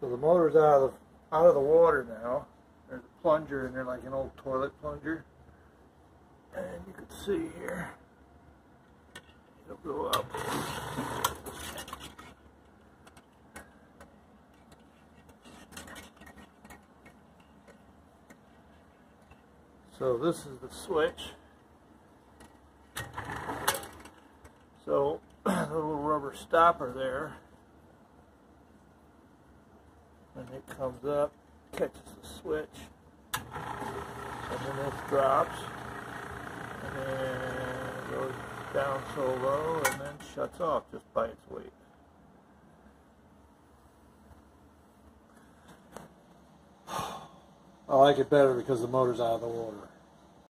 So the motor's out of the water now. There's a plunger in there, like an old toilet plunger. And you can see here, it'll go up. So this is the switch. So the little rubber stopper there, when it comes up, catches the switch, and then this drops, and then it goes down so low, and then shuts off just by its weight. I like it better because the motor's out of the water.